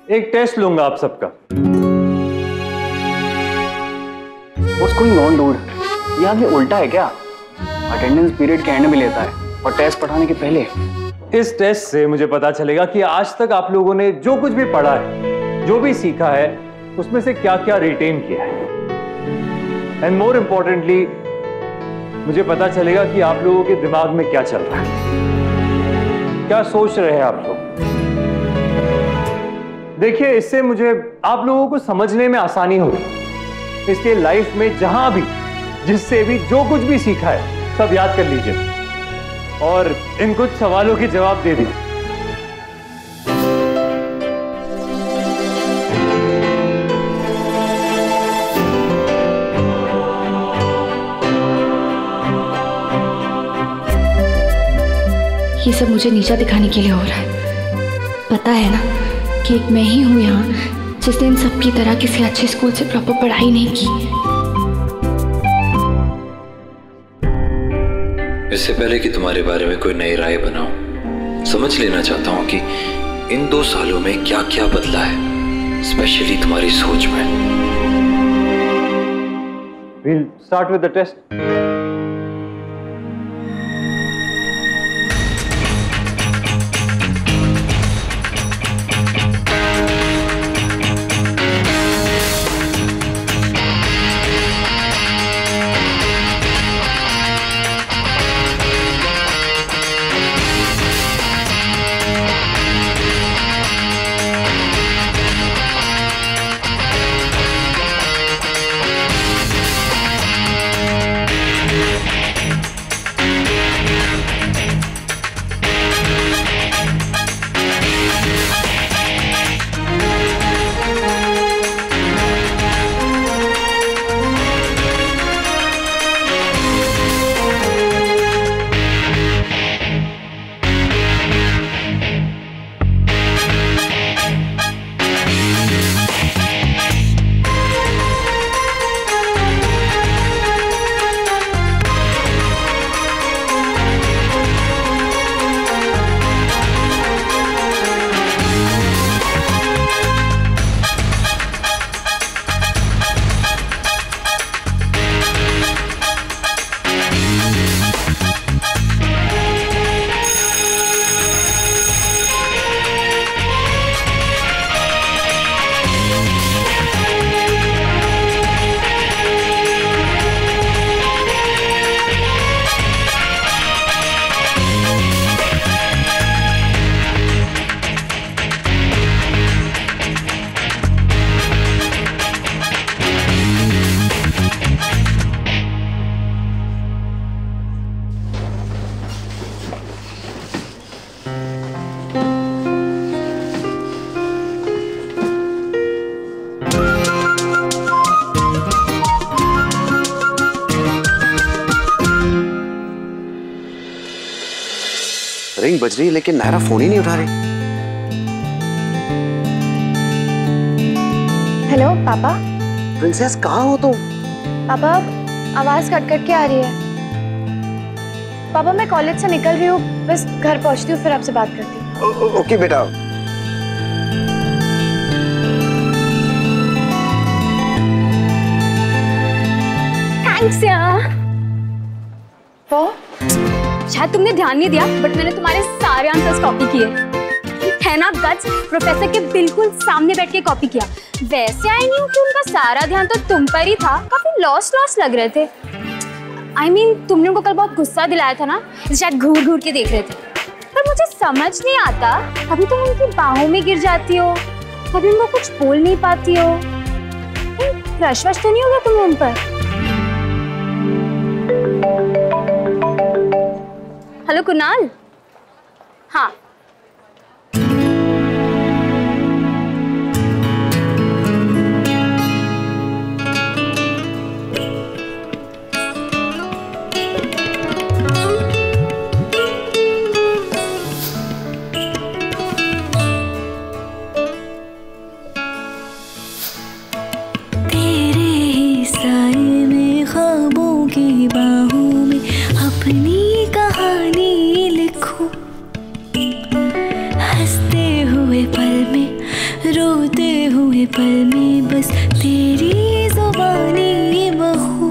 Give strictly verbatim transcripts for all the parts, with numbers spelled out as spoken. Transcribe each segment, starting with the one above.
एक टेस्ट लूंगा आप सबका। What's going on, dude? ये आगे उल्टा है क्या? अटेंडेंस पीरियड के एंड में लेता है और टेस्ट पढ़ाने के पहले। इस टेस्ट से मुझे पता चलेगा कि आज तक आप लोगों ने जो कुछ भी पढ़ा है, जो भी सीखा है, उसमें से क्या क्या रिटेन किया है। एंड मोर इंपॉर्टेंटली मुझे पता चलेगा कि आप लोगों के दिमाग में क्या चल रहा है, क्या सोच रहे हैं आप लोग। देखिए, इससे मुझे आप लोगों को समझने में आसानी होगी। इसलिए लाइफ में जहां भी, जिससे भी जो कुछ भी सीखा है, सब याद कर लीजिए और इन कुछ सवालों के जवाब दे दीजिए। ये सब मुझे नीचा दिखाने के लिए हो रहा है। पता है ना कि एक मैं ही हूं यहाँ जिसने इन सब की तरह किसी अच्छे स्कूल से प्रॉपर पढ़ाई नहीं की। इससे पहले कि तुम्हारे बारे में कोई नई राय बनाऊं, समझ लेना चाहता हूं कि इन दो सालों में क्या क्या बदला है, स्पेशली तुम्हारी सोच में। We'll start with the test. Ring बज रही है लेकिन नायरा फोन ही नहीं उठा रही। हेलो पापा। प्रिंसेस कहाँ हो तुम? पापा आवाज कट कट के आ रही है। पापा मैं कॉलेज से निकल रही हूँ, बस घर पहुँचती हूँ फिर आपसे बात करती हूँ। ओके बेटा। थैंक्स यार। वो शायद तुमने ध्यान नहीं दिया बट मैंने तुम्हारे सारे आंसर्स कॉपी किए है ना। गट्स प्रोफेसर के बिल्कुल सामने बैठ के कॉपी किया। वैसे आई नहीं हूँ कि उनका सारा ध्यान तो तुम पर ही था, काफी लॉस लॉस लग रहे थे। आई I मीन mean, तुमने उनको कल बहुत गुस्सा दिलाया था ना, शायद घूर घूर के देख रहे थे। पर मुझे समझ नहीं आता, कभी तुम उनकी बाहों में गिर जाती हो, कभी उनको कुछ बोल नहीं पाती हो। क्रश वश तो नहीं होगा तुम्हें उन पर? हेलो कुणाल। हाँ ख्वाबों की बाहों में अपनी कहानी लिखूं। रोते हुए पल में बस तेरी जुबानी बहू।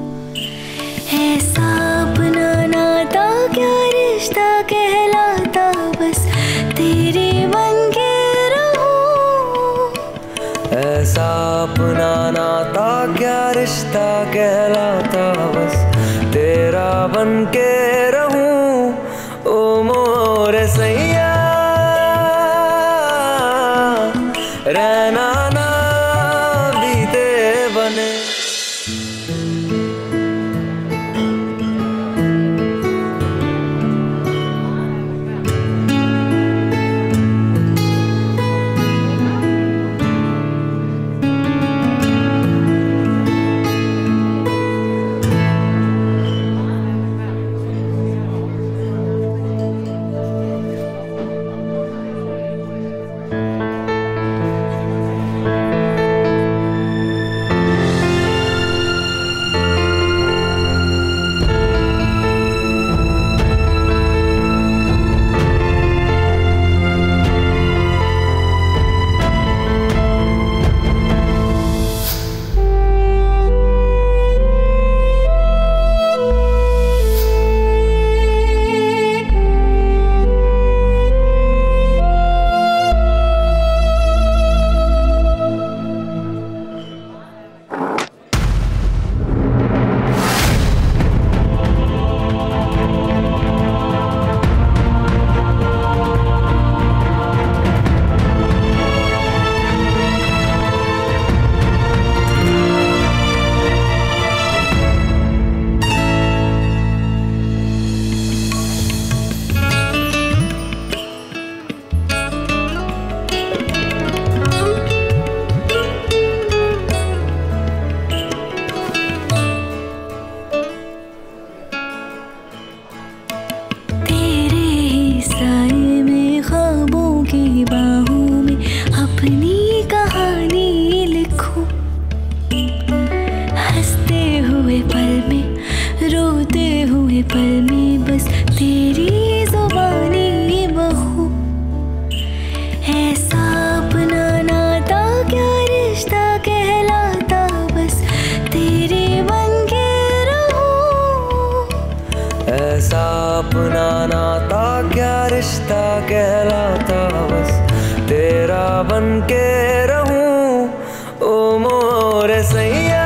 ऐसा अपना नाता क्या रिश्ता कहलाता, बस तेरे बन के रहूं। ऐसा अपना नाता क्या रिश्ता कहलाता, बस तेरा बन के रहूं। ओ मोरे सैया रहना ना बीते बने। ऐसा अपना नाता क्या रिश्ता कहलाता, बस तेरा बन के रहूं। ओ मोरे सैया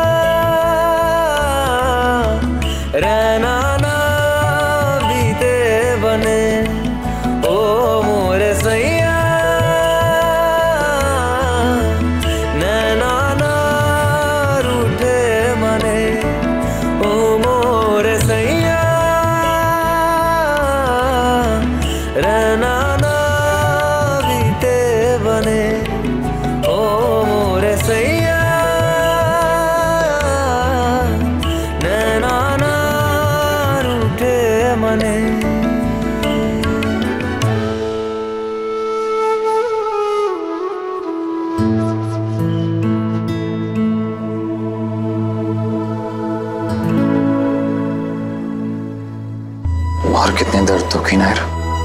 रहना ना बीते बने। ओ मोरे सैया नैना ना रूठे मने। ओ मोरे सैया रहना ना बीते बने। ओ मोरे सैया नैना ना रूठे मने। और कितनी दर्द दुखी नायरा,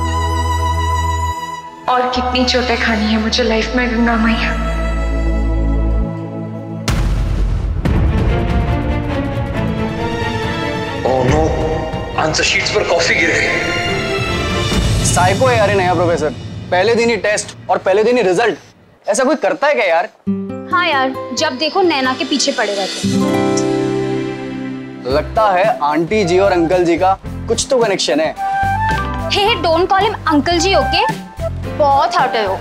और कितनी चोटें खानी है मुझे लाइफ में गंगा मैया। ओह नो, आंसर शीट्स पर कॉफी गिर गई। साइको है यार ये नया प्रोफेसर। पहले दिन ही टेस्ट और पहले दिन ही रिजल्ट। ऐसा कोई करता है क्या यार? हाँ यार, जब देखो नैना के पीछे पड़े रहते। लगता है आंटी जी और अंकल जी का कुछ तो कनेक्शन है। Hey hey, don't call him uncle ji, okay? बहुत हॉट है वो।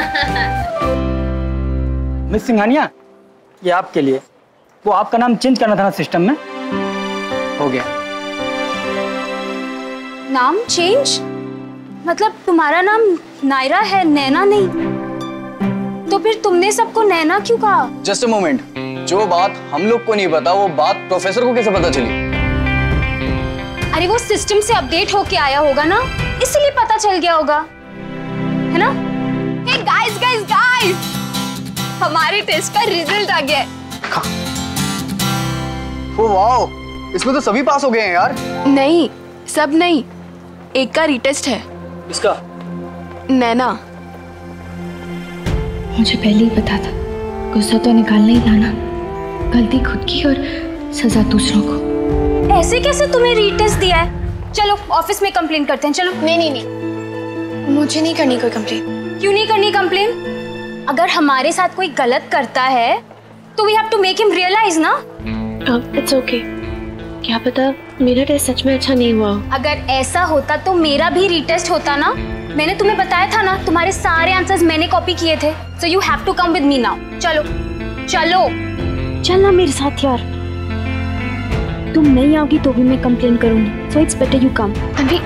मिस सिंघानिया, ये आपके लिए। वो आपका नाम चेंज करना था ना सिस्टम में, हो गया। नाम चेंज? मतलब तुम्हारा नाम नायरा है, नैना नहीं? तो फिर तुमने सबको नैना क्यों कहा? जस्ट अ मोमेंट, जो बात हम लोग को नहीं पता वो बात प्रोफेसर को कैसे पता चली? अरे वो सिस्टम से अपडेट होके आया होगा ना, इसलिए पता चल गया होगा, है ना? हे गाइस गाइस गाइस, हमारे टेस्ट का रिजल्ट आ गया है। ओ वाओ, इसमें तो सभी पास हो गए हैं यार। नहीं, सब नहीं, एक का रीटेस्ट है। इसका? नैना। मुझे पहले ही पता था, गुस्सा तो निकालना ही था ना। गलती खुद की और सजा दूसरों को। ऐसे कैसे तुम्हें रीटेस्ट दिया है? चलो ऑफिस में कंप्लेन करते हैं। चलो। नहीं नहीं नहीं, मुझे नहीं करनी कोई कंप्लेन। क्यों नहीं करनी कंप्लेन? अगर हमारे साथ कोई गलत करता है तो we have to make him realise ना। इट्स ओके, क्या पता मेरा टेस्ट सच में अच्छा नहीं हुआ। अगर ऐसा होता तो मेरा भी रीटेस्ट होता ना। मैंने तुम्हें बताया था ना, तुम्हारे सारे आंसर्स मैंने कॉपी किए थे। So you have to come with me now. चलो चलो चलना मेरे साथ यार। तुम नहीं आओगी तो भी मैं कंप्लेन करूंगी। So it's better you come. अभी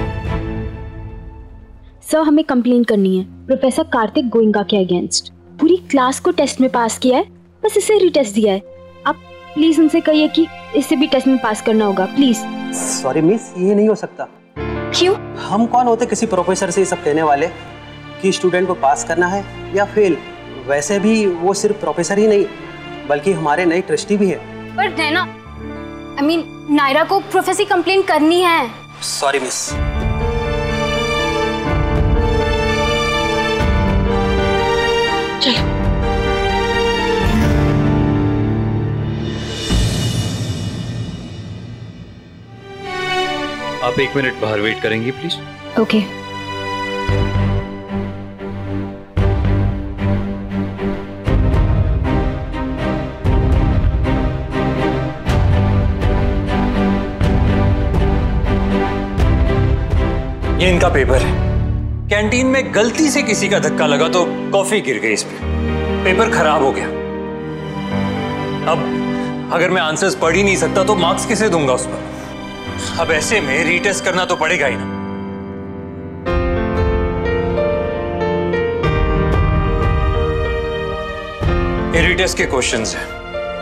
सर हमें कंप्लेन करनी है प्रोफेसर कार्तिक गोइंका के अगेंस्ट। पूरी क्लास को टेस्ट में पास किया है, बस इसे रीटेस्ट दिया है। आप प्लीज उनसे कहिए कि इसे भी टेस्ट में पास करना होगा प्लीज। सॉरी मिस, ये नहीं हो सकता। क्यों? हम कौन होते किसी प्रोफेसर से ये सब कहने वाले कि स्टूडेंट को पास करना है या फेल। वैसे भी वो सिर्फ प्रोफेसर ही नहीं बल्कि हमारे नए ट्रस्टी भी हैं। पर नैना, आई मीन नायरा को प्रोफेसर कंप्लेन करनी है। Sorry miss. चलो। आप एक मिनट बाहर वेट करेंगी प्लीज? ओके। ये इनका पेपर है। कैंटीन में गलती से किसी का धक्का लगा तो कॉफी गिर गई इस पे, पेपर खराब हो गया। अब अगर मैं आंसर्स पढ़ ही नहीं सकता तो मार्क्स किसे दूंगा उस पर? अब ऐसे में रीटेस्ट करना तो पड़ेगा ही ना। ये रीटेस्ट के क्वेश्चंस हैं।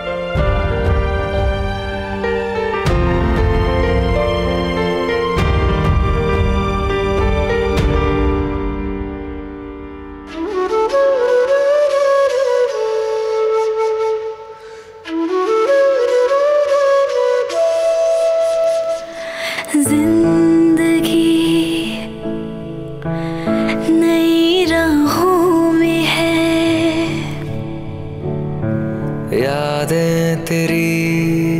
यादें तेरी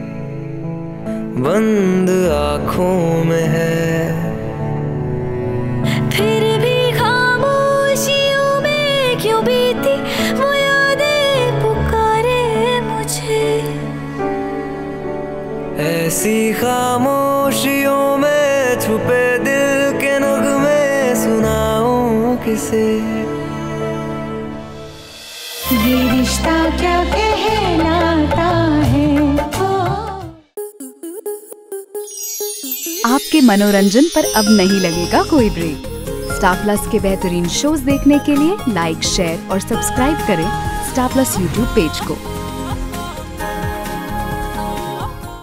बंद आंखों में है, फिर भी खामोशियों में क्यों बीती वो यादें पुकारे मुझे। ऐसी खामोशियों में छुपे दिल के नगमे सुनाऊं किसे। ये रिश्ता क्या कहलाता है। आपके मनोरंजन पर अब नहीं लगेगा कोई ब्रेक। स्टार प्लस के बेहतरीन शोज देखने के लिए लाइक, शेयर और सब्सक्राइब करें स्टार प्लस यूट्यूब पेज को।